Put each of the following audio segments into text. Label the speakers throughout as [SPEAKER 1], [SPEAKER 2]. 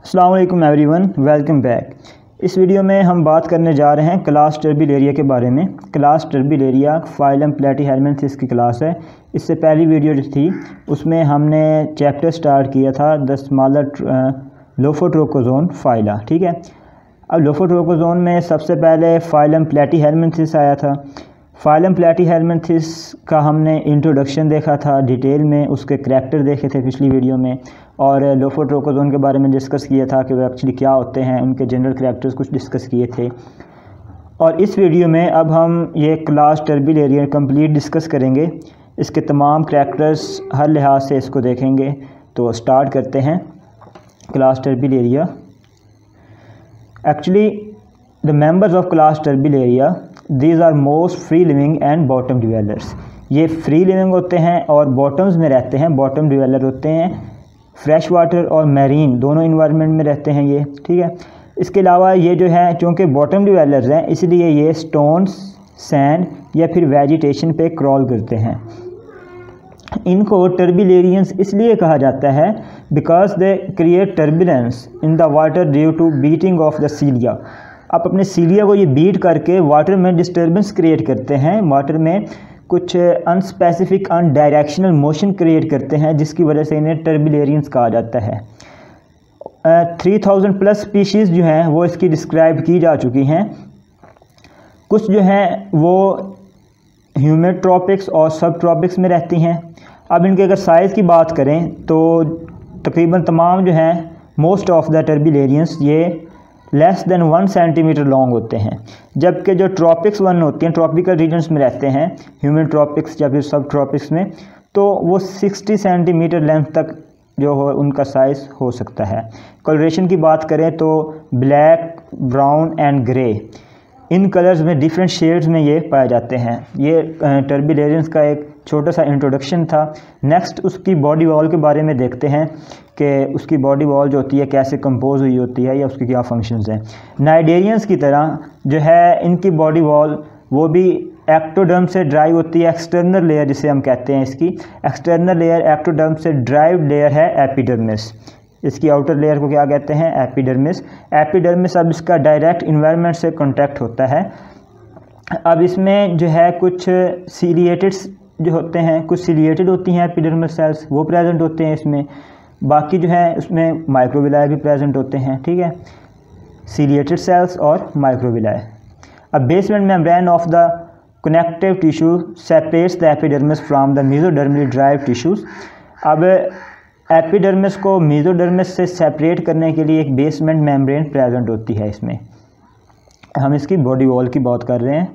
[SPEAKER 1] अस्सलाम वालेकुम everyone, welcome back. इस वीडियो में हम बात करने जा रहे हैं क्लास टर्बिलेरिया के बारे में। क्लास टर्बिलेरिया फाइलम प्लैटीहेलमिन्थिस की क्लास है। इससे पहली वीडियो जो थी उसमें हमने चैप्टर स्टार्ट किया था द स्मॉलर लोफोट्रोकोजोन फाइला। ठीक है, अब लोफोट्रोकोजोन में सबसे पहले फाइलम प्लैटीहेलमिन्थिस आया था। फाइलम प्लैटीहेलमिन्थिस का हमने इंट्रोडक्शन देखा था डिटेल में, उसके करैक्टर देखे थे पिछली वीडियो में, और लोफोट्रोकोजोन के बारे में डिस्कस किया था कि वो एक्चुअली क्या होते हैं, उनके जनरल करैक्टर्स कुछ डिस्कस किए थे। और इस वीडियो में अब हम ये क्लास टर्बिलेरिया कंप्लीट डिस्कस करेंगे, इसके तमाम करैक्टर्स हर लिहाज से इसको देखेंगे। तो स्टार्ट करते हैं class Turbellaria. Actually the members of class Turbellaria these are most free living and bottom dwellers. ये फ्री लिविंग होते हैं और बॉटम्स में रहते हैं, बॉटम डिवेलर होते हैं। फ्रेश वाटर और मैरीन दोनों इन्वायरमेंट में रहते हैं ये। ठीक है, इसके अलावा ये जो है चूँकि बॉटम डिवेलर्स हैं इसलिए ये स्टोन्स, सैंड या फिर वेजिटेशन पे क्रॉल करते हैं। इनको टर्बिलेरियंस इसलिए कहा जाता है because they create turbulence in the water due to beating of the cilia. आप अपने सीलिया को ये बीट करके वाटर में डिस्टर्बेंस क्रिएट करते हैं, वाटर में कुछ अनस्पेसिफिक अनडायरेक्शनल मोशन क्रिएट करते हैं, जिसकी वजह से इन्हें टर्बिलेरियंस कहा जाता है। 3000 प्लस स्पीशीज़ जो हैं वो इसकी डिस्क्राइब की जा चुकी हैं। कुछ जो हैं वो ह्यूमिड ट्रॉपिक्स और सब ट्रॉपिक्स में रहती हैं। अब इनके अगर साइज़ की बात करें तो तकरीबन तमाम जो हैं मोस्ट ऑफ द टर्बिलेरियंस ये लेस देन 1 सेंटीमीटर लॉन्ग होते हैं, जबकि जो ट्रॉपिक्स वन होती हैं, ट्रॉपिकल रीजन्स में रहते हैं, ह्यूमिड ट्रॉपिक्स या फिर सब ट्रॉपिक्स में, तो वो 60 सेंटीमीटर लेंथ तक जो हो उनका साइज़ हो सकता है। कलरेशन की बात करें तो ब्लैक, ब्राउन एंड ग्रे, इन कलर्स में डिफरेंट शेड्स में ये पाए जाते हैं। ये टर्बिलेरियंस का एक छोटा सा इंट्रोडक्शन था। नेक्स्ट उसकी बॉडी वॉल के बारे में देखते हैं कि उसकी बॉडी वॉल जो होती है कैसे कंपोज हुई होती है या उसके क्या फंक्शंस हैं। नाइडेरियंस की तरह जो है इनकी बॉडी वॉल वो भी एक्टोडर्म से ड्राइव होती है। एक्सटर्नल लेयर जिसे हम कहते हैं, इसकी एक्सटर्नल लेयर एक्टोडर्म से ड्राइव लेयर है एपिडर्मिस। इसकी आउटर लेयर को क्या कहते हैं? एपिडर्मिस। एपिडर्मिस अब इसका डायरेक्ट इन्वायरमेंट से कॉन्टैक्ट होता है। अब इसमें जो है कुछ सीलिएटेड्स जो होते हैं, कुछ सीलिएटेड होती हैं एपिडर्मिस सेल्स, वो प्रेजेंट होते हैं इसमें। बाकी जो है उसमें माइक्रोविलाई भी प्रेजेंट होते हैं। ठीक है, सीलिएटेड सेल्स और माइक्रोविलाई। अब basement membrane of the connective tissue separates the epidermis from the mesodermally derive tissues. अब एपिडर्मिस को मेसोडर्मिस से सेपरेट करने के लिए एक बेसमेंट मेम्ब्रेन प्रेजेंट होती है इसमें। हम इसकी बॉडी वॉल की बात कर रहे हैं।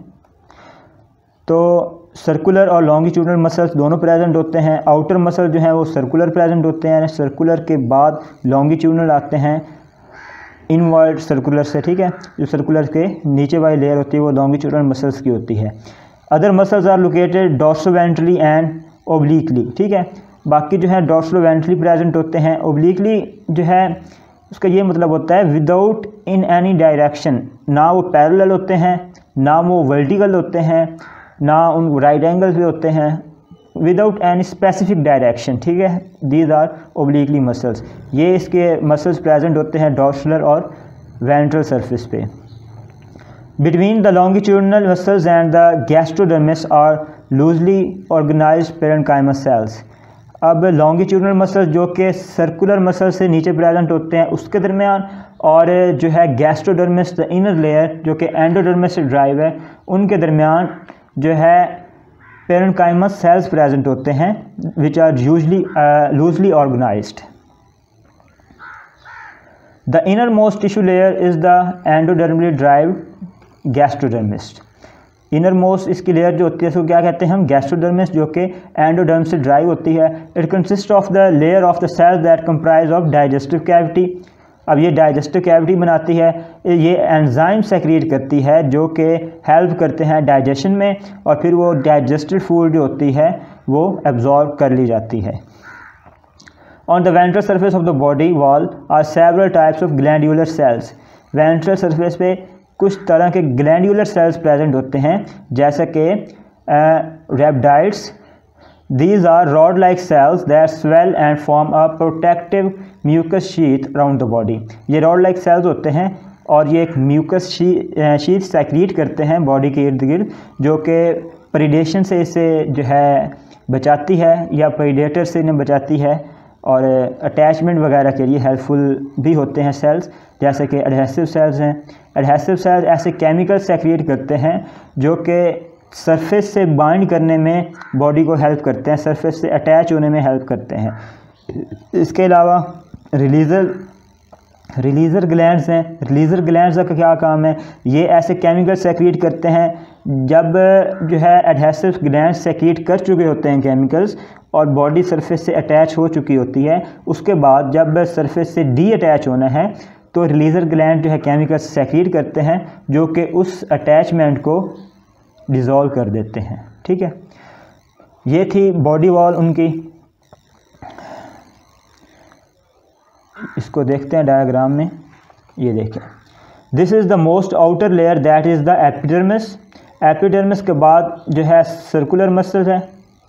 [SPEAKER 1] तो सर्कुलर और लॉन्गिट्यूडनल मसल्स दोनों प्रेजेंट होते हैं। आउटर मसल जो हैं वो सर्कुलर प्रेजेंट होते हैं, सर्कुलर के बाद लॉन्गिट्यूडनल आते हैं इनवर्ड सर्कुलर से। ठीक है, जो सर्कुलर के नीचे वाली लेयर होती है वो लॉन्गिट्यूडनल मसल्स की होती है। Other muscles are located dorsoventrally and obliquely. ठीक है, बाकी जो है डॉर्सोवेंट्रली प्रेजेंट होते हैं। ओब्लिकली जो है उसका ये मतलब होता है विदाउट इन एनी डायरेक्शन, ना वो पैरेलल होते हैं, ना वो वर्टिकल होते हैं, ना उन राइट एंगल पे होते हैं, विदाउट एनी स्पेसिफिक डायरेक्शन। ठीक है, दीज आर ओब्लिकली मसल्स। ये इसके मसल्स प्रेजेंट होते हैं डॉर्सलर और वेंट्रल सरफेस पे। Between the longitudinal muscles and the gastrodermis are loosely organized parenchymous cells. अब लॉन्गिट्यूडनल मसल्स जो कि सर्कुलर मसल से नीचे प्रेजेंट होते हैं उसके दरमियान, और जो है गैस्ट्रोडर्मिस द इनर लेयर जो कि एंडोडर्मिस से ड्राइव है, उनके दरमियान जो है पेरेन्काइमस सेल्स प्रेजेंट होते हैं which are usually loosely organized. The inner most tissue layer is the endodermally derive gastrodermis. Inner most इसकी लेयर जो होती है इसको क्या कहते हैं हम? गैस्ट्रोडर्मिस, जो कि एंडोडर्म से ड्राइव होती है। It consist of the layer of the cells that comprise of digestive cavity. अब ये डाइजेस्टिव कैविटी बनाती है, ये एंजाइम सेक्रेट करती है जो कि हेल्प करते हैं डाइजेशन में, और फिर वो डाइजेस्टेड फूड जो होती है वो एब्जॉर्ब कर ली जाती है। On the ventral surface of the body wall are several types of glandular cells. Ventral surface पे कुछ तरह के ग्लैंडुलर सेल्स प्रेजेंट होते हैं, जैसे कि रेप्टाइड्स, These are rod-like cells that swell and form a protective mucus sheath around the body. ये rod-like cells होते हैं और ये एक म्यूकस शीथ सेक्रीट करते हैं बॉडी के इर्द गिर्द, जो कि प्रीडेशन से इसे जो है बचाती है या प्रीडेटर से इन्हें बचाती है, और अटैचमेंट वगैरह के लिए हेल्पफुल भी होते हैं सेल्स, जैसे कि एडहेसिव सेल्स हैं। एडहेसिव सेल्स ऐसे केमिकल सेक्रीट करते हैं जो कि सरफेस से बाइंड करने में बॉडी को हेल्प करते हैं, सरफेस से अटैच होने में हेल्प करते हैं। इसके अलावा रिलीज़र ग्लैंड्स हैं। रिलीज़र ग्लैंड्स का क्या काम है? ये ऐसे केमिकल सेक्रीट करते हैं जब जो है एडहेसिव ग्लैंड सेक्रीट कर चुके होते हैं केमिकल्स और बॉडी सरफेस से अटैच हो चुकी होती है, उसके बाद जब सरफेस से डी अटैच होना है तो रिलीज़र ग्लैंड जो है केमिकल सेक्रीट करते हैं जो कि उस अटैचमेंट को डिज़ोल्व कर देते हैं। ठीक है, ये थी बॉडी वॉल उनकी। इसको देखते हैं डायग्राम में, ये देखें, this is the most outer layer that is the epidermis. Epidermis के बाद जो है सर्कुलर मसल्स है।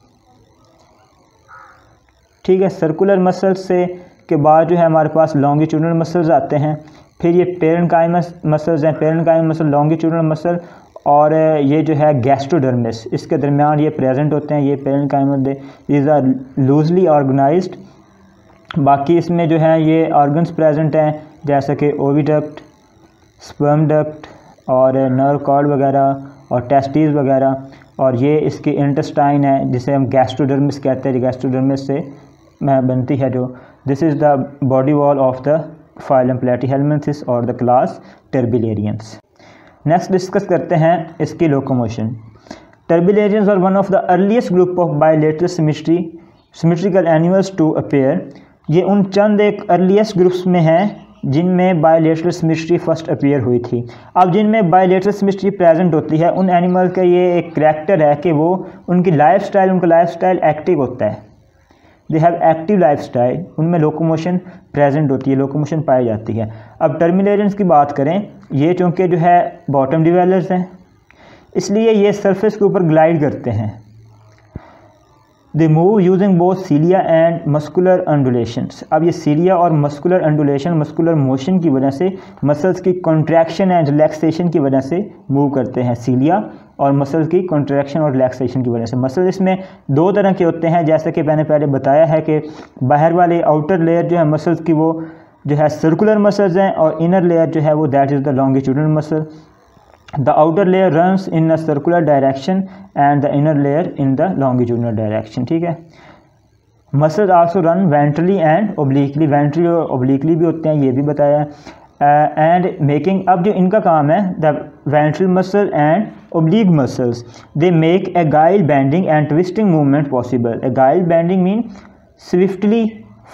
[SPEAKER 1] ठीक है, सर्कुलर मसल्स से के बाद जो है हमारे पास लॉन्गिट्यूडनल मसल्स आते हैं, फिर ये पेरेन्काइमस मसल्स हैं, पेरेन्काइमस मसल, लॉन्गिट्यूडनल मसल, और ये जो है गैस्ट्रोडर्मिस, इसके दरमियान ये प्रेजेंट होते हैं। ये parenchymous these are loosely organized. बाकी इसमें जो है ये ऑर्गन्स प्रेजेंट हैं जैसे कि ओविडक्ट, स्पर्म डक्ट और नर्व कॉर्ड वगैरह और टेस्टिस वगैरह, और ये इसकी इंटेस्टाइन है जिसे हम गैस्ट्रोडर्मिस कहते हैं, गैस्ट्रोडर्मिस से बनती है जो। This is the body wall of the phylum Platyhelminthes और the class turbellarians. Next discuss करते हैं इसकी locomotion. Turbellarians are one of the earliest group of bilateral symmetrical animals to appear. ये उन चंद एक अर्लीस्ट ग्रुप्स में हैं जिनमें बायलेटरल सिमेट्री फर्स्ट अपीयर हुई थी। अब जिनमें बायलेटरल सिमेट्री प्रेजेंट होती है उन एनिमल का ये एक करैक्टर है कि वो उनकी उनका लाइफस्टाइल एक्टिव होता है। दे हैव एक्टिव लाइफस्टाइल, उनमें लोकोमोशन प्रेजेंट होती है, लोकोमोशन पाई जाती है। अब टर्मिलेरियंस की बात करें, ये चूँकि जो है बॉटम डिवेलर्स हैं इसलिए ये सरफेस के ऊपर ग्लाइड करते हैं। They move using both cilia and muscular undulations. अब ये सीलिया और मस्कुलर अंडुलेशन, मस्कुलर मोशन की वजह से, मसल्स की कॉन्ट्रैक्शन एंड रिलैक्सेशन की वजह से मूव करते हैं। सीलिया और मसल्स की कॉन्ट्रैक्शन और रिलैक्सेशन की वजह से। मसल इसमें दो तरह के होते हैं, जैसे कि मैंने पहले बताया है कि बाहर वाले आउटर लेयर जो है मसल्स की वो जो है सर्कुलर मसल्स हैं, और इनर लेयर जो है वो that is the longitudinal muscle. The outer layer runs in a circular direction and the inner layer in the longitudinal direction। ठीक है, muscles also run ventrally and obliquely, ventrally और obliquely भी होते हैं, ये भी बताया है। and making, अब जो इनका काम है, the ventral muscle and oblique muscles they make agile bending and twisting movement possible। agile bending mean swiftly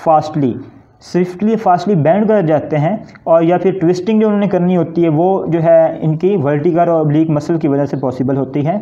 [SPEAKER 1] fastly bend कर जाते हैं, और या फिर ट्विस्टिंग जो उन्होंने करनी होती है वो जो है इनकी वर्टिकल और ऑब्लिक मसल की वजह से पॉसिबल होती है।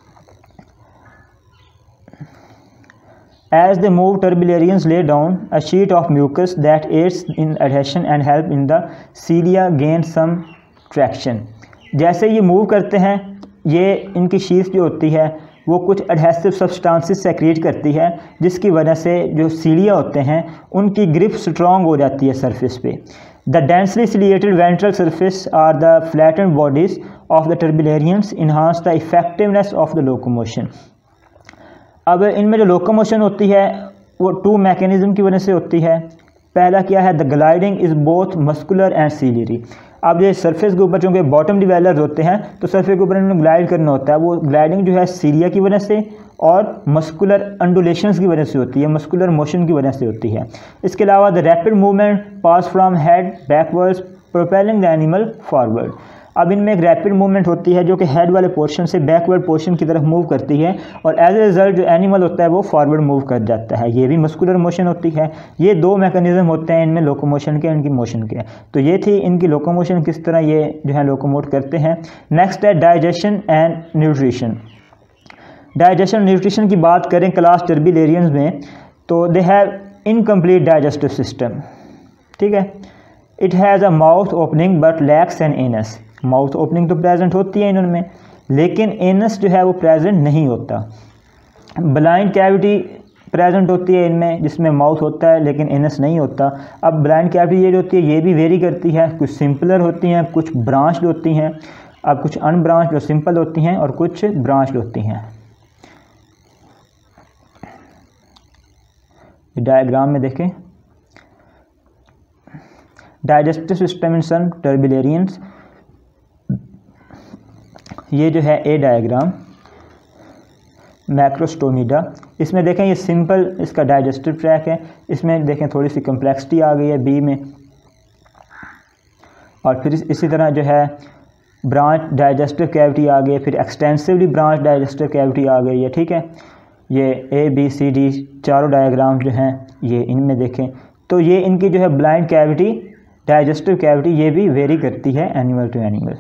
[SPEAKER 1] As they move turbellarians lay down a sheet of mucus that aids in adhesion and help in the cilia gain some traction. जैसे ये मूव करते हैं, ये इनकी शीट जो होती है वो कुछ एडहेसिव सब्सटेंसेस सेक्रेट करती है, जिसकी वजह से जो सीलिया होते हैं उनकी ग्रिप स्ट्रॉन्ग हो जाती है सरफेस पे। The densely ciliated ventral surface are the flattened bodies of the turbellarians enhance the effectiveness of the locomotion. अब इनमें जो लोकोमोशन होती है वो टू मैकेनिज्म की वजह से होती है। पहला क्या है, the gliding is both muscular and ciliary. अब ये सरफेस के ऊपर चूँकि बॉटम डिवेलर होते हैं तो सरफेस के ऊपर इन्होंने ग्लाइड करना होता है, वो ग्लाइडिंग जो है सीलिया की वजह से और मस्कुलर अंडुलेशंस की वजह से होती है, मस्कुलर मोशन की वजह से होती है। इसके अलावा the rapid movement pass from head backwards propelling the animal forward. अब इनमें एक रैपिड मूवमेंट होती है जो कि हेड वाले पोर्शन से बैकवर्ड पोर्शन की तरफ मूव करती है, और एज ए रिजल्ट जो एनिमल होता है वो फॉरवर्ड मूव कर जाता है। ये भी मस्कुलर मोशन होती है। ये दो मैकेनिज्म होते हैं इनमें लोकोमोशन के, इनकी मोशन के। तो ये थी इनकी लोकोमोशन, किस तरह ये जो है लोकोमोट करते हैं। नेक्स्ट है digestion and nutrition. Digestion nutrition की बात करें क्लास टर्बिलेरियंस में तो they have incomplete digestive system. ठीक है, it has a mouth opening but lacks an anus. Mouth opening तो प्रेजेंट होती है इनमें, लेकिन एनस जो है वो प्रेजेंट नहीं होता। ब्लाइंड कैविटी प्रेजेंट होती है इनमें, जिसमें माउथ होता है लेकिन एनस नहीं होता। अब ब्लाइंड कैविटी ये जो होती है ये भी वेरी करती है, कुछ सिंपलर होती हैं, कुछ ब्रांच्ड होती हैं। अब कुछ अनब्रांच जो सिंपल होती हैं और कुछ ब्रांच्ड होती हैं। डायग्राम में देखें, डाइजेस्टिव सिस्टम इन सम टर्बिलेरियंस, ये जो है ए डायग्राम मैक्रोस्टोमीडा, इसमें देखें ये सिंपल इसका डाइजेस्टिव ट्रैक है, इसमें देखें थोड़ी सी कम्प्लेक्सिटी आ गई है बी में। और फिर इसी तरह जो है ब्रांच डाइजेस्टिव कैविटी आ गई, फिर एक्सटेंसिवली ब्रांच डाइजेस्टिव कैविटी आ गई है। ठीक है, ये ए बी सी डी चारों डायग्राम जो हैं ये इनमें देखें तो ये इनकी जो है ब्लाइंड कैविटी डाइजेस्टिव कैविटी ये भी वेरी करती है animal to animal.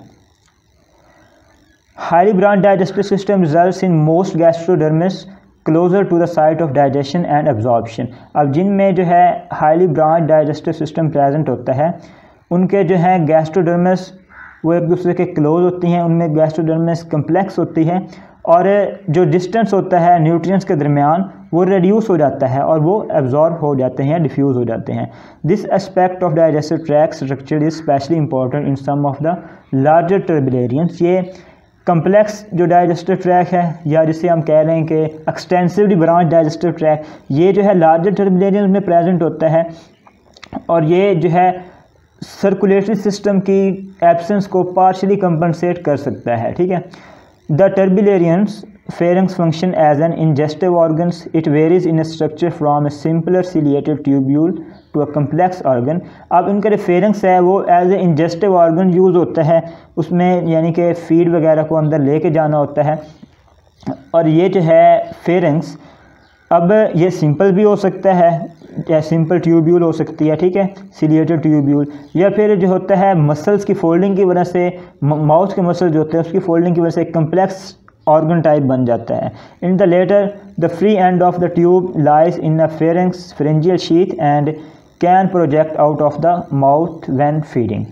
[SPEAKER 1] Highly branch digestive system results in most gastrodermis closer to the site of digestion and absorption. अब जिनमें जो है highly branch digestive system present होता है उनके जो है गैस्ट्रोडर्मिस वो एक दूसरे के क्लोज होती हैं, उनमें गैस्ट्रोडर्मिस कम्प्लेक्स होती है और जो डिस्टेंस होता है न्यूट्रिएंट्स के दरमियान वो रिड्यूस हो जाता है और वो एब्जॉर्ब हो जाते हैं, डिफ्यूज़ हो जाते हैं। This aspect of digestive tract structure is specially important in some of the larger turbellarians. ये कम्प्लेक्स जो डाइजेस्टिव ट्रैक है या जिसे हम कह रहे हैं कि एक्सटेंसिवली ब्रांच डाइजेस्टिव ट्रैक, ये जो है लार्जर टर्बुलेरियंस में प्रेजेंट होता है और ये जो है सर्कुलेटरी सिस्टम की एब्सेंस को पार्शली कंपनसेट कर सकता है। ठीक है, the turbellarians pharynx function as an ingestive organs. It varies in structure from a simpler ciliated tubule to a complex organ. अब इनका जो pharynx है वो as a ingestive organ use होता है, उसमें यानी कि फीड वगैरह को अंदर लेके जाना होता है। और ये जो है pharynx अब ये सिंपल भी हो सकता है या सिंपल ट्यूब्यूल हो सकती है, ठीक है, सिलिएटेड ट्यूब्यूल, या फिर जो होता है मसल्स की फोल्डिंग की वजह से माउथ के मसल जो होते हैं उसकी फोल्डिंग की वजह से कम्प्लेक्स ऑर्गन टाइप बन जाता है। In the latter the free end of the tube lies in a pharynx pharyngeal sheath and can project out of the mouth when feeding.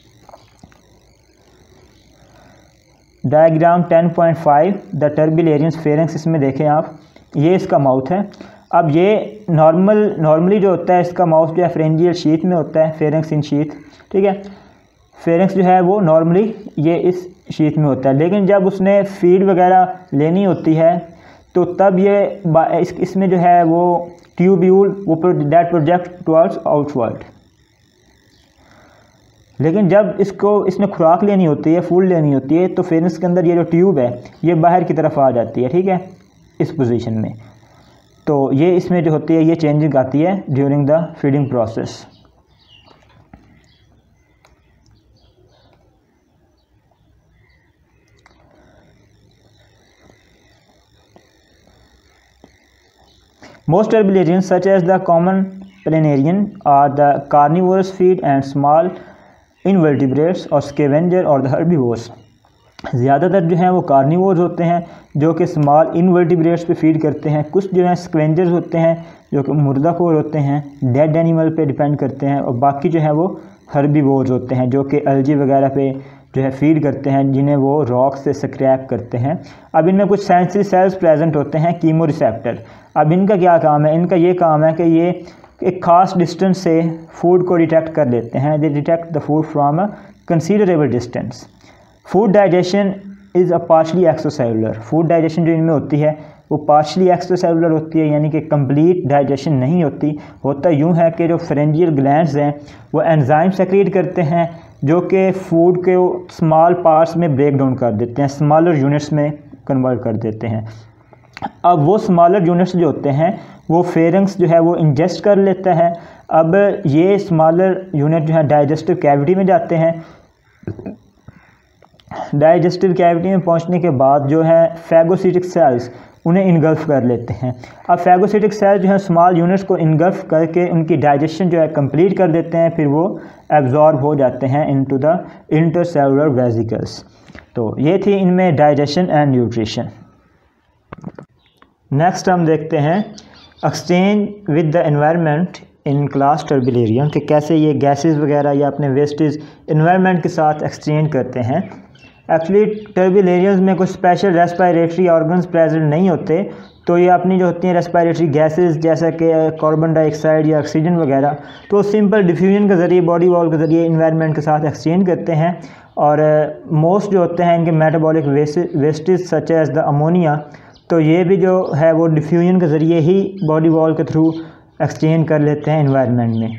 [SPEAKER 1] Diagram 10.5 the turbellarians pharynx, इसमें देखें आप, ये इसका mouth है। अब ये नॉर्मली जो होता है इसका माउथ जो है फेरेंजियल शीथ में होता है, फेरेंक्स इन शीथ, ठीक है, फेरेंक्स जो है वो नॉर्मली ये इस शीथ में होता है, लेकिन जब उसने फीड वगैरह लेनी होती है तो तब ये इसमें जो है वो ट्यूब्यूल वो दैट प्रोजेक्ट टुवर्ड्स आउटवर्ड। लेकिन जब इसने खुराक लेनी होती है, फूड लेनी होती है, तो फेरेंक्स के अंदर ये जो ट्यूब है ये बाहर की तरफ आ जाती है, ठीक है, इस पोजीशन में। तो ये इसमें जो होती है ये चेंजिंग आती है during the feeding process. Most turbularians such as the common planarian are the carnivorous feed and small invertebrates or scavenger or the herbivores। ज़्यादातर जो हैं वो कार्निवोर्स होते हैं जो कि स्मॉल इनवर्टिब्रेट्स पे फीड करते हैं, कुछ जो हैं स्क्वेंजर्स होते हैं जो कि मुर्दाखोर होते हैं, डेड एनिमल पे डिपेंड करते हैं, और बाकी जो है वो हर्बीवोर्स होते हैं जो कि एल्गी वगैरह पे जो है फीड करते हैं, जिन्हें वो रॉक से स्क्रैप करते हैं। अब इनमें कुछ सेंसरी सेल्स प्रेजेंट होते हैं, कीमो रिसेप्टर। अब इनका क्या काम है? इनका ये काम है कि ये एक ख़ास डिस्टेंस से फूड को डिटेक्ट कर लेते हैं। They detect the food from a considerable distance. Food digestion is a partially extracellular. Food digestion जो इनमें होती है वो पार्शली एक्स्ट्रासेलुलर होती है, यानी कि कंप्लीट डाइजेशन नहीं होती। होता यूँ है कि जो फेरेंजियल ग्लैंड्स हैं वो एंजाइम सेक्रेट करते हैं जो कि फूड के स्मॉल पार्ट्स में ब्रेक डाउन कर देते हैं, स्मॉलर यूनिट्स में कन्वर्ट कर देते हैं। अब वो स्मॉलर यूनिट्स जो होते हैं वो फेरेंक्स जो है वो इंजेस्ट कर लेता है। अब ये स्मॉलर यूनिट जो है डाइजेस्टिव कैविटी में जाते हैं। डाइजेस्टिव कैविटी में पहुंचने के बाद जो है फैगोसिटिक सेल्स उन्हें इनगल्फ कर लेते हैं। अब फैगोसिटिक सेल्स जो है स्मॉल यूनिट्स को इनगल्फ करके उनकी डाइजेशन जो है कंप्लीट कर देते हैं, फिर वो एब्जॉर्ब हो जाते हैं इनटू द इंटरसेलुलर वेसिकल्स। तो ये थी इनमें डाइजेशन एंड न्यूट्रिशन। नेक्स्ट हम देखते हैं exchange with the environment in class turbellarian, कि कैसे ये गैसेस वगैरह या अपने वेस्टेज एनवायरनमेंट के साथ एक्सचेंज करते हैं। एक्चुअली टर्बिलेरियंस में कुछ स्पेशल रेस्पिरेटरी ऑर्गन्स प्रेजेंट नहीं होते, तो ये अपनी जो होती हैं रेस्पिरेटरी गैसेस जैसा कि कार्बन डाइऑक्साइड या ऑक्सीजन वगैरह, तो सिंपल डिफ्यूजन के ज़रिए बॉडी वॉल के ज़रिए इन्वायरमेंट के साथ एक्सचेंज करते हैं। और मोस्ट जो होते हैं इनके metabolic wastage such as the ammonia, तो ये भी जो है वो डिफ्यूजन के ज़रिए ही बॉडी वॉल के थ्रू एक्सचेंज कर लेते हैं इन्वायरमेंट में।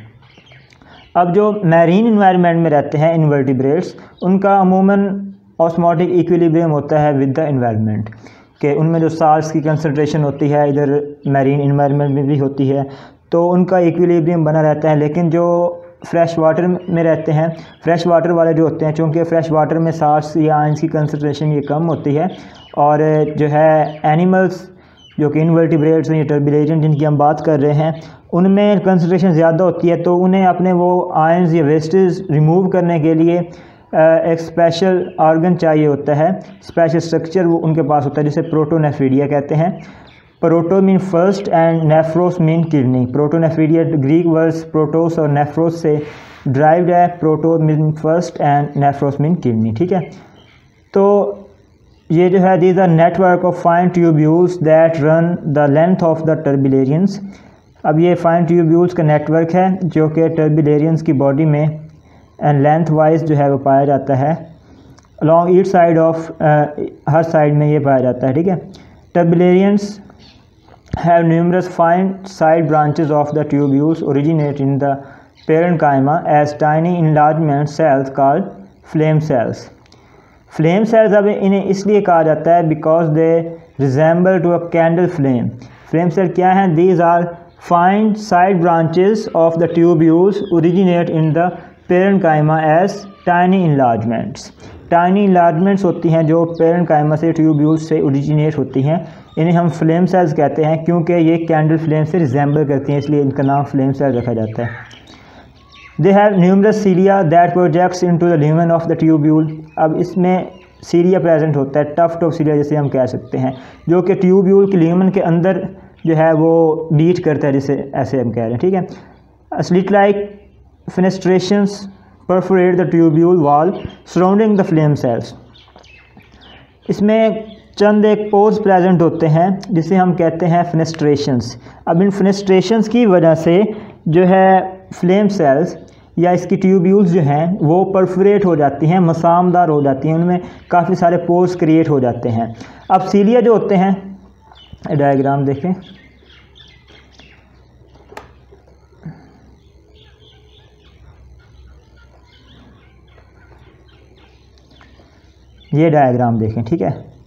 [SPEAKER 1] अब जो मैरीन इन्वायरमेंट में रहते हैं इनवर्टिब्रेट्स, उनका अमूमन ऑस्मोटिक इक्विलिब्रियम होता है विद द इन्वायरमेंट, कि उनमें जो साल्ट्स की कंसंट्रेशन होती है इधर मैरीन इन्वायरमेंट में भी होती है, तो उनका इक्विलिब्रियम बना रहता है। लेकिन जो फ्रेश वाटर में रहते हैं, फ्रेश वाटर वाले जो होते हैं, चूँकि फ्रेश वाटर में साल्ट्स या आयंस की कंसंट्रेशन ये कम होती है, और जो है एनिमल्स जो कि इनवर्टिब्रेट्स या टर्बिलेरियन जिनकी हम बात कर रहे हैं, उनमें कंसंट्रेशन ज़्यादा होती है, तो उन्हें अपने वो आयंस या वेस्टेज रिमूव करने के लिए एक स्पेशल ऑर्गन चाहिए होता है, स्पेशल स्ट्रक्चर वो उनके पास होता है, जिसे प्रोटोनेफ्रिडिया कहते हैं। Proto mean first and nephros mean kidney. Protonephridia Greek words protos और नेफ्रोस से ड्राइव्ड है। Proto mean first and nephros mean kidney, ठीक है। तो ये जो है these are network of fine tubules that run the length of the turbellarians. अब ये फाइन ट्यूब्यूल्स का नेटवर्क है जो कि टर्बिलेरियंस की बॉडी में एंड लेंथ वाइज जो है वो पाया जाता है, अलॉन्ग ईच साइड ऑफ हर साइड में ये पाया जाता है, ठीक है। टर्बिलेरियंस have numerous fine side branches of the tubules originate in the parenchyma as tiny enlargement cells called flame cells. Flame cells अब इन्हें इसलिए कहा जाता है because they resemble to a candle flame. Flame cell क्या हैं? These are fine side branches of the tubules originate in the parenchyma as tiny enlargements. Tiny enlargements होती हैं जो पेरेंकाइमा से ट्यूब्यूल्स से ओरिजिनेट होती हैं, इन्हें हम फ्लेम सेल्स कहते हैं क्योंकि ये कैंडल फ्लेम से रिजेंबल करती हैं, इसलिए इनका नाम फ्लेम सेल रखा जाता है। They have numerous cilia that projects into the lumen of the tubule. अब इसमें सीलिया प्रेजेंट होता है, टफ्ट ऑफ सीलिया जिसे हम कह सकते हैं, जो कि ट्यूब्यूल के ल्यूमेन के अंदर जो है वो बीट करता है, जिसे ऐसे हम कह रहे हैं, ठीक है। Slit like fenestrations perforate the tubule wall surrounding the flame cells. इसमें चंद एक पोर्स प्रेजेंट होते हैं जिसे हम कहते हैं फेनेस्ट्रेशंस। अब इन फेनेस्ट्रेशंस की वजह से जो है फ्लेम सेल्स या इसकी ट्यूब्यूल्स जो हैं वो परफोरेट हो जाती हैं, मसामदार हो जाती हैं, उनमें काफ़ी सारे पोर्स क्रिएट हो जाते हैं। अब सीलिया जो होते हैं, डायग्राम देखें, ये डायग्राम देखें, ठीक है।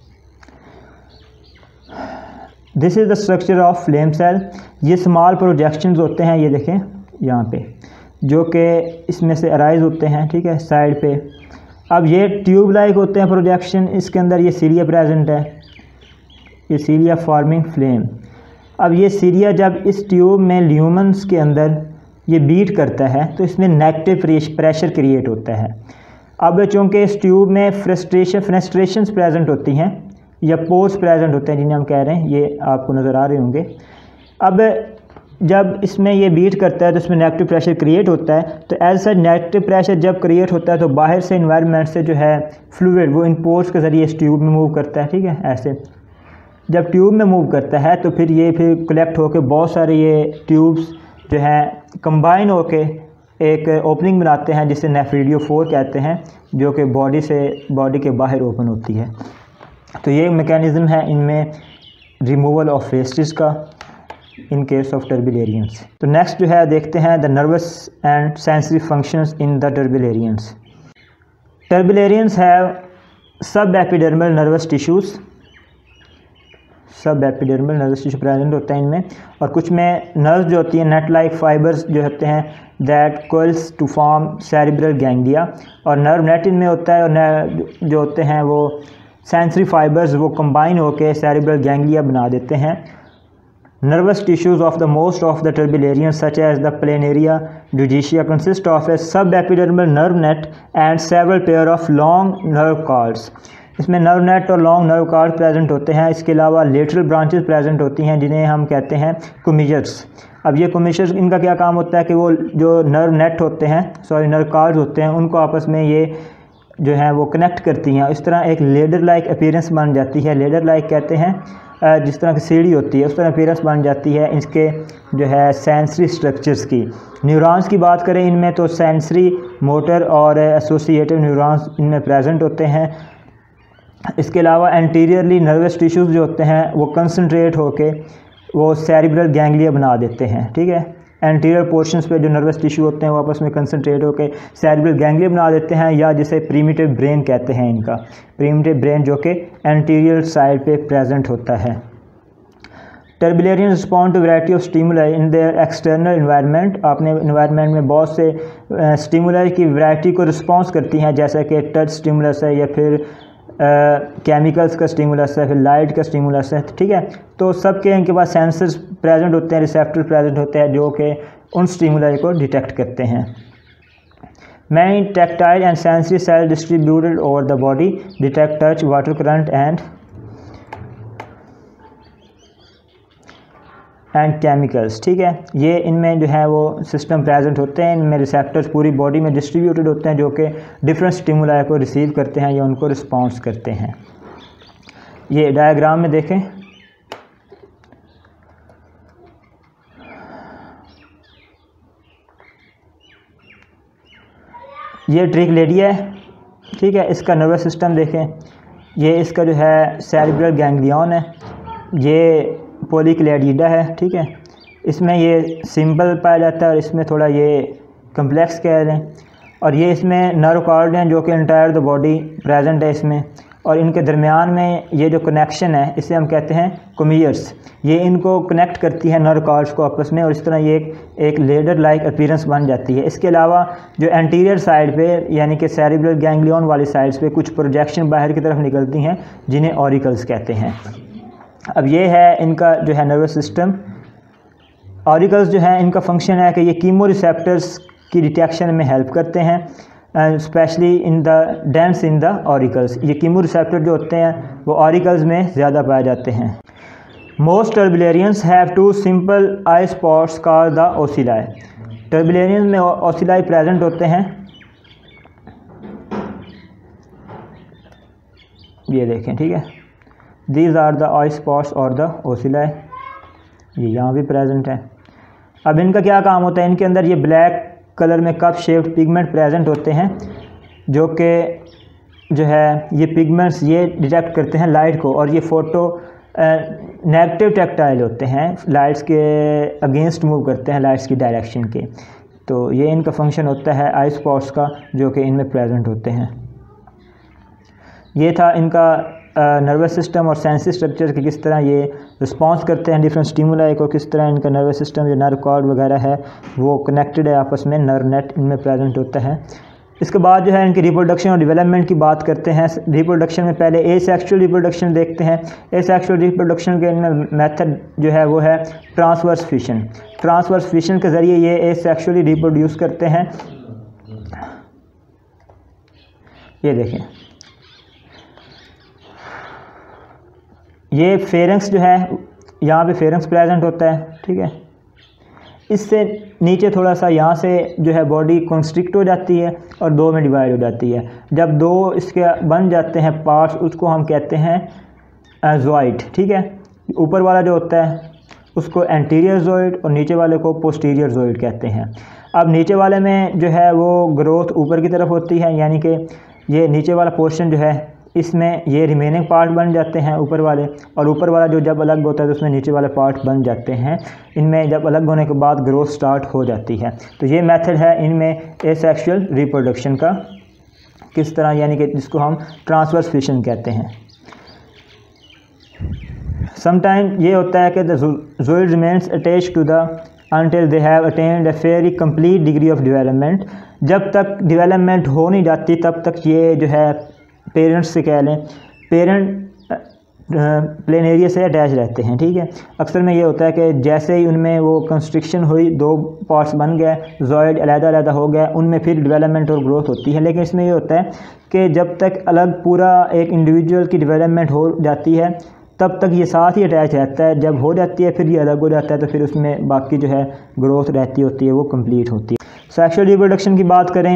[SPEAKER 1] This is the structure of flame cell. ये स्मॉल प्रोजेक्शंस होते हैं, ये देखें यहाँ पे, जो कि इसमें से अराइज होते हैं, ठीक है, साइड पे। अब ये ट्यूब लाइक होते हैं प्रोजेक्शन, इसके अंदर ये सीलिया प्रेजेंट है, ये सीलिया फॉर्मिंग फ्लेम। अब ये सीलिया जब इस ट्यूब में ल्यूमेंस के अंदर ये बीट करता है तो इसमें नेगेटिव प्रेशर क्रिएट होता है। अब चूँकि इस ट्यूब में फेनेस्ट्रेशंस प्रेजेंट होती हैं या पोर्स प्रेजेंट होते हैं जिन्हें हम कह रहे हैं, ये आपको नज़र आ रहे होंगे। अब जब इसमें ये बीट करता है तो इसमें नेगेटिव प्रेशर क्रिएट होता है, तो एज सच नेगेटिव प्रेशर जब क्रिएट होता है तो बाहर से इन्वायरमेंट से जो है फ्लूइड वो इन पोर्स के ज़रिए इस ट्यूब में मूव करता है, ठीक है। ऐसे जब ट्यूब में मूव करता है तो फिर कलेक्ट होकर बहुत सारे ये ट्यूब्स जो हैं कंबाइन होकर एक ओपनिंग बनाते हैं जिसे नेफ्रिडियो 4 कहते हैं, जो कि बॉडी के बाहर ओपन होती है। तो ये मैकेनिज़्म है इनमें रिमूवल ऑफ वेस्टेज का इन केस ऑफ टर्बिलेरियंस। तो नेक्स्ट जो है देखते हैं the nervous and sensory functions in the turbellarians. Turbellarians have sub epidermal nervous tissues, sub epidermal nervous tissue present होता है इनमें, और कुछ में नर्व्स जो होती हैं नेट लाइक फाइबर्स जो होते हैं that coils to form cerebral ganglia, और नर्व नेट इनमें होता है, और जो होते हैं वो सेंसरी फाइबर्स वो कंबाइन होकर सेरिब्रल गैंग्लिया बना देते हैं। Nervous tissues of the most of the turbellarians such as the planaria Dugesia consist of a sub epidermal nerve net and several pair of long nerve cords. इसमें nerve net और long nerve cord present होते हैं। इसके अलावा lateral branches present होती हैं जिन्हें हम कहते हैं कोमिशर्स। अब ये कोमिशर्स इनका क्या काम होता है कि वो जो नर्व नेट होते हैं, नर्व कॉर्ड्स होते हैं, उनको आपस में ये जो है वो कनेक्ट करती हैं, इस तरह एक लेडर लाइक अपीयरेंस बन जाती है। लेडर लाइक कहते हैं जिस तरह की सीढ़ी होती है उस तरह अपीयरेंस बन जाती है इसके जो है सेंसरी स्ट्रक्चर्स की। न्यूरॉन्स की बात करें इनमें तो सेंसरी, मोटर और एसोसिएटिव न्यूरॉन्स इनमें प्रेजेंट होते हैं। इसके अलावा एंटीरियरली नर्वस टिश्यूज़ जो होते हैं वो कंसंट्रेट होके वो सेरिब्रल गैंग्लिया बना देते हैं, ठीक है। एंटीरियर पोर्शंस पे जो नर्वस टिश्यू होते हैं वो आपस में कंसंट्रेट होकर सेरिब्रल गैंग्लिया बना देते हैं, या जिसे प्रीमिटिव ब्रेन कहते हैं इनका, प्रीमिटिव ब्रेन जो कि एंटीरियर साइड पे प्रेजेंट होता है। Turbellarian respond to variety of stimuli in their external environment, अपने इन्वायरमेंट में बहुत से स्टिमुलाई की वैरायटी को रिस्पॉन्स करती हैं, जैसे कि टच स्टिमुलस है या फिर केमिकल्स का स्टिमुलस है, फिर लाइट का स्टिमुलस है, ठीक है। तो सबके इनके पास सेंसर्स प्रेजेंट होते हैं, रिसेप्टर प्रेजेंट होते हैं जो कि उन स्टिमुलाई को डिटेक्ट करते हैं। Many tactile and sensory cell distributed over the body detect touch, water current and chemicals, ठीक है। ये इनमें जो है वो सिस्टम प्रेजेंट होते हैं, इनमें रिसेप्टर्स पूरी बॉडी में डिस्ट्रीब्यूटेड होते हैं जो कि डिफरेंट स्टिमुलाई को रिसीव करते हैं या उनको रिस्पॉन्स करते हैं। ये डायग्राम में देखें, ये ट्रिकलेडिया है, ठीक है। इसका नर्वस सिस्टम देखें, ये इसका जो है सेरिब्रल गैंग्लियन है, ये पॉलीक्लेडिडा है, ठीक है। इसमें ये सिंपल पाया जाता है और इसमें थोड़ा ये कम्प्लेक्स कह रहे हैं, और ये इसमें नर्व कॉर्ड हैं जो कि एंटायर द बॉडी प्रेजेंट है इसमें, और इनके दरमियान में ये जो कनेक्शन है इसे हम कहते हैं कोमियर्स, ये इनको कनेक्ट करती है नर्व कॉर्ड्स को आपस में, और इस तरह ये एक लेडर लाइक अपीयरेंस बन जाती है। इसके अलावा जो एंटीरियर साइड पे यानी कि सेरिब्रल गैंग्लियन वाली साइड्स पे कुछ प्रोजेक्शन बाहर की तरफ निकलती हैं जिन्हें ऑरिकल्स कहते हैं। अब ये है इनका जो है नर्वस सिस्टम। ऑरिकल्स जो है इनका फंक्शन है कि ये कीमो रिसेप्टर्स की डिटेक्शन में हेल्प करते हैं, specially in the dense in the auricles. ये कीमो रिसेप्टर जो होते हैं वो ऑरिकल्स में ज़्यादा पाए जाते हैं। Most turbellarians have two simple eye spots called the ocelli. Turbellarians में ओसिलाई प्रेजेंट होते हैं, ये देखें, ठीक है। These are the eye spots or the ocelli, ये यहाँ भी प्रेजेंट है। अब इनका क्या काम होता है, इनके अंदर ये ब्लैक कलर में कप शेप्ड पिगमेंट प्रेजेंट होते हैं जो कि जो है ये पिगमेंट्स ये डिटेक्ट करते हैं लाइट को, और ये फ़ोटो नेगेटिव टैक्टाइल होते हैं, लाइट्स के अगेंस्ट मूव करते हैं लाइट्स की डायरेक्शन के। तो ये इनका फंक्शन होता है आई स्पॉट्स का जो कि इनमें प्रेजेंट होते हैं। ये था इनका नर्वस सिस्टम और सेंसरी स्ट्रक्चर के किस तरह ये रिस्पॉन्स करते हैं डिफरेंट स्टिमुलाई को, किस तरह इनका नर्वस सिस्टम जो नर्व कॉर्ड वगैरह है वो कनेक्टेड है आपस में, नर्व नेट इनमें प्रेजेंट होता है। इसके बाद जो है इनकी रिप्रोडक्शन और डेवलपमेंट की बात करते हैं। रिप्रोडक्शन में पहले एसेक्सुअल रिप्रोडक्शन देखते हैं। एसेक्सुअल रिप्रोडक्शन के इनमें मेथड जो है वो है ट्रांसवर्स फिशन। ट्रांसवर्स फिशन के ज़रिए ये एसेक्सुअली रिप्रोड्यूस करते हैं। ये देखें, ये फेरेंक्स जो है यहाँ पे फेरेंक्स प्रेजेंट होता है, ठीक है। इससे नीचे थोड़ा सा यहाँ से जो है बॉडी कंस्ट्रिक्ट हो जाती है और दो में डिवाइड हो जाती है। जब दो इसके बन जाते हैं पार्ट्स उसको हम कहते हैं ज़ॉइड, ठीक है। ऊपर वाला जो होता है उसको एंटीरियर ज़ॉइड और नीचे वाले को पोस्टीरियर ज़ॉइड कहते हैं। अब नीचे वाले में जो है वो ग्रोथ ऊपर की तरफ होती है, यानी कि ये नीचे वाला पोर्शन जो है इसमें ये रिमेनिंग पार्ट बन जाते हैं ऊपर वाले, और ऊपर वाला जो जब अलग होता है तो उसमें नीचे वाले पार्ट बन जाते हैं। इनमें जब अलग होने के बाद ग्रोथ स्टार्ट हो जाती है। तो ये मेथड है इनमें एसेक्सुअल रिप्रोडक्शन का, किस तरह, यानी कि जिसको हम ट्रांसवर्स फिशन कहते हैं। समटाइम ये होता है कि the zooid remains attach to the until they have attained a very complete degree of development। जब तक डेवलपमेंट हो नहीं जाती तब तक ये जो है पेरेंट्स से कह लें, पेरेंट प्लेनेरिया से अटैच रहते हैं, ठीक है। अक्सर में ये होता है कि जैसे ही उनमें वो कंस्ट्रिक्शन हुई, दो पार्ट्स बन गए, ज़ॉइड अलग-अलग हो गया, उनमें फिर डेवलपमेंट और ग्रोथ होती है। लेकिन इसमें ये होता है कि जब तक अलग पूरा एक इंडिविजुअल की डेवलपमेंट हो जाती है तब तक ये साथ ही अटैच रहता है। जब हो जाती है फिर ये अलग हो जाता है, तो फिर उसमें बाकी जो है ग्रोथ रहती होती है वो कंप्लीट होती है। सेक्सुअल रिप्रोडक्शन की बात करें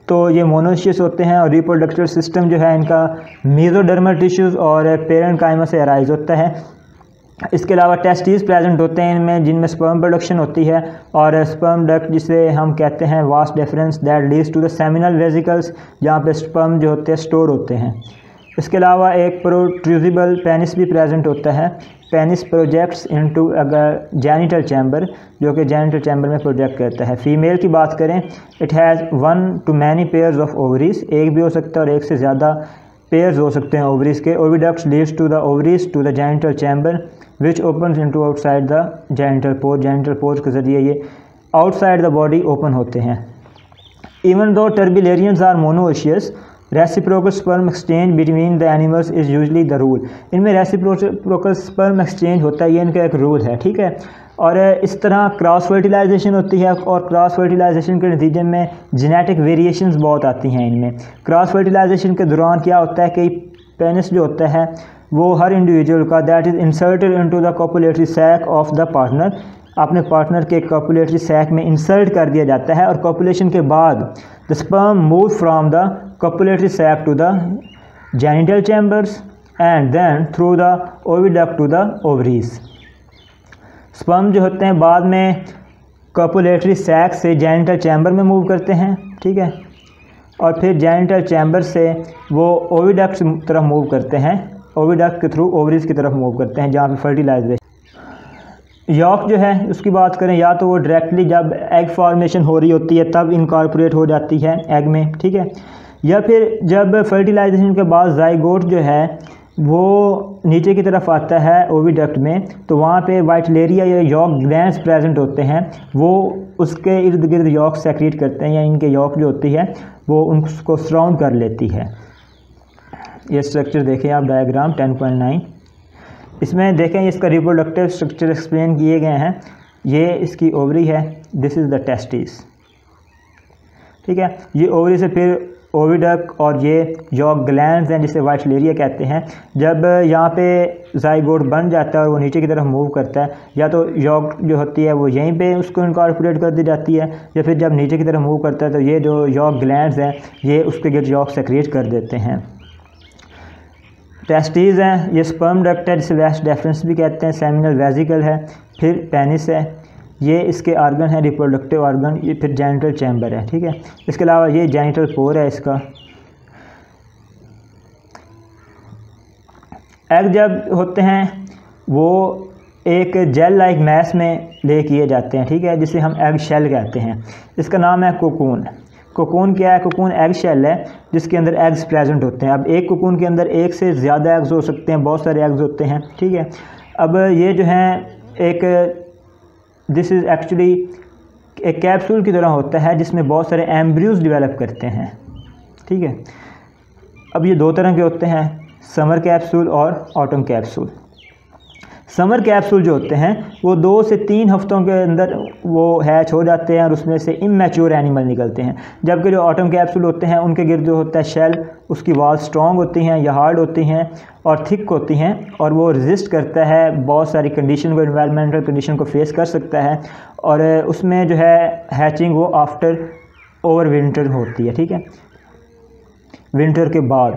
[SPEAKER 1] तो ये मोनोशियस होते हैं और रिप्रोडक्टिव सिस्टम जो है इनका मेसोडर्मल टिश्यूज़ और पेरेन्काइमा से अराइज होता है। इसके अलावा टेस्टिस प्रेजेंट होते हैं इनमें, जिनमें स्पर्म प्रोडक्शन होती है, और स्पर्म डक्ट जिसे हम कहते हैं vas deferens that leads to the seminal vesicles, जहाँ पे स्पर्म जो होते हैं स्टोर होते हैं। इसके अलावा एक प्रोट्रूजिबल पेनिस भी प्रेजेंट होता है। Penis projects into genital chamber, जो कि जेनिटल चैम्बर में प्रोजेक्ट करता है। फीमेल की बात करें, it has 1 to many pairs of ovaries, एक भी हो सकता है और एक से ज़्यादा पेयर्स हो सकते हैं ओवरीज के। Oviducts leads to the ovaries to the genital chamber which opens into outside the genital pore, genital pore के ज़रिए ये आउटसाइड द बॉडी ओपन होते हैं। Even though turbellarians are monoecious, reciprocal sperm exchange between the animals is usually the rule. इनमें reciprocal sperm exchange होता है, ये इनका एक रूल है, ठीक है। और इस तरह क्रॉस फर्टिलाइजेशन होती है, और क्रॉस फर्टिलाइजेशन के नतीजे में जेनेटिक वेरिएशंस बहुत आती हैं इनमें। क्रॉस फर्टिलाइजेशन के दौरान क्या होता है कि पेनिस जो होता है वो हर इंडिविजुअल का that is inserted into the copulatory sac of the partner, अपने पार्टनर के कॉपुलेटरी सैक में इंसर्ट कर दिया जाता है। और कॉपुलेशन के बाद the sperm move from the copulatory sac to the genital chambers and then through the oviduct to the ovaries. Sperm जो होते हैं बाद में कॉपुलेटरी सैक से जेनिटल चैम्बर में मूव करते हैं, ठीक है, और फिर जेनिटल चैम्बर से वो ओविडक्ट की तरफ मूव करते हैं, ओविडक्ट के थ्रू ओवरीज की तरफ मूव करते हैं, जहाँ पे फर्टिलाइजेशन। यॉक जो है उसकी बात करें, या तो वो डायरेक्टली जब एग फॉर्मेशन हो रही होती है तब इनकॉर्पोरेट हो जाती है एग में, ठीक है, या फिर जब फर्टिलाइजेशन के बाद जाइगोट जो है वो नीचे की तरफ आता है ओविडक्ट में, तो वहाँ पे वाइटलेरिया या यॉक ग्लैंड्स प्रेजेंट होते हैं, वो उसके इर्द गिर्द यॉक सेक्रेट करते हैं, या इनके यॉक जो होती है वो उनको सराउंड कर लेती है। ये स्ट्रक्चर देखें आप, डायग्राम 10.9, इसमें देखें इसका रिप्रोडक्टिव स्ट्रक्चर एक्सप्लेन किए गए हैं। ये इसकी ओवरी है, दिस इज़ द टेस्टिस, ठीक है। ये ओवरी से फिर ओविडक्ट और ये यॉक ग्लैंड्स हैं जिसे वाइटलेरिया कहते हैं। जब यहाँ पे जाइगोट बन जाता है और वो नीचे की तरफ मूव करता है, या तो यॉक जो होती है वो यहीं पे उसको इनकॉर्पोरेट कर दी जाती है, या फिर जब नीचे की तरफ मूव करता है तो ये जो यॉक ग्लैंड्स हैं ये उसके गिर्द यॉक सेक्रेट कर देते हैं। टेस्टीज हैं, ये स्पर्म डक्ट है जिसे वेस्ट डेफरेंस भी कहते हैं, सेमिनल वेसिकल है, फिर पेनिस है, ये इसके आर्गन है रिप्रोडक्टिव आर्गन, ये फिर जेनिटल चैम्बर है, ठीक है। इसके अलावा ये जेनिटल पोर है इसका। एग जब होते हैं वो एक जेल लाइक मैस में ले किए जाते हैं, ठीक है, जिसे हम एग शेल कहते हैं। इसका नाम है कोकून। कोकून क्या है? कोकून एग शेल है जिसके अंदर एग्स प्रेजेंट होते हैं। अब एक कोकून के अंदर एक से ज़्यादा एग्स हो सकते हैं, बहुत सारे एग्स होते हैं, ठीक है। अब ये जो हैं एक दिस इज़ एक्चुअली एक कैप्सूल की तरह होता है जिसमें बहुत सारे एम्ब्रियोज डेवलप करते हैं, ठीक है। अब ये दो तरह के होते हैं, समर कैप्सूल और ऑटम कैप्सूल। समर कैप्सूल जो होते हैं वो 2 से 3 हफ्तों के अंदर वो हैच हो जाते हैं और उसमें से इमैच्योर एनिमल निकलते हैं। जबकि जो ऑटम कैप्सूल होते हैं उनके गिर्द जो होता है शेल, उसकी वॉल स्ट्रॉन्ग होती हैं या हार्ड होती हैं और थिक होती हैं, और वो रेजिस्ट करता है बहुत सारी कंडीशन को, एनवायरमेंटल कंडीशन को फेस कर सकता है, और उसमें जो है हैचिंग वो आफ्टर ओवर विंटर होती है, ठीक है, विंटर के बाद।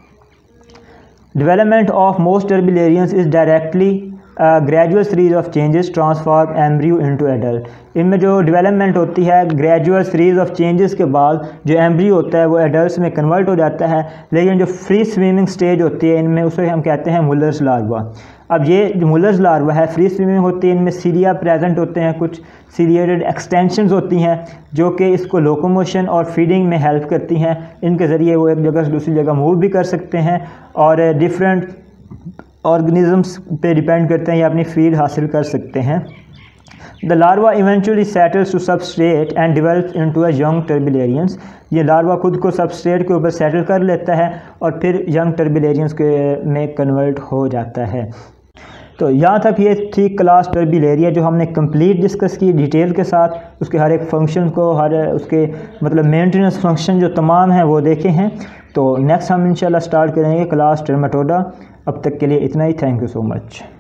[SPEAKER 1] Development of most turbellarians is directly gradual series of changes transform embryo into adult. इनमें जो डेवलपमेंट होती है ग्रेजुअल सीरीज ऑफ चेंजेस के बाद जो एम्ब्रियो होता है वो एडल्ट्स में कन्वर्ट हो जाता है। लेकिन जो फ्री स्विमिंग स्टेज होती है इनमें उसे हम कहते हैं मुलर्स लार्वा। अब ये जो मुलर्स लार्वा है फ्री स्विमिंग होती है, इनमें सीरिया प्रेजेंट होते हैं, कुछ सीरिएटेड एक्सटेंशंस होती हैं जो कि इसको लोकोमोशन और फीडिंग में हेल्प करती हैं। इनके ज़रिए वो एक जगह से दूसरी जगह मूव भी कर सकते हैं और डिफरेंट ऑर्गेनिजम्स पे डिपेंड करते हैं या अपनी फीड हासिल कर सकते हैं। The larva eventually settles to substrate and develops into a young turbellarians. ये लार्वा खुद को सबस्ट्रेट के ऊपर सेटल कर लेता है और फिर यंग टर्बिलेरियंस के में कन्वर्ट हो जाता है। तो यहाँ तक ये थी क्लास टर्बिलेरिया जो हमने कंप्लीट डिस्कस की डिटेल के साथ, उसके हर एक फंक्शन को, हर उसके मतलब मेंटेनेंस फंक्शन जो तमाम हैं वो देखे हैं। तो नेक्स्ट हम इंशाल्लाह स्टार्ट करेंगे क्लास टर्मेटोडा। अब तक के लिए इतना ही, थैंक यू सो मच।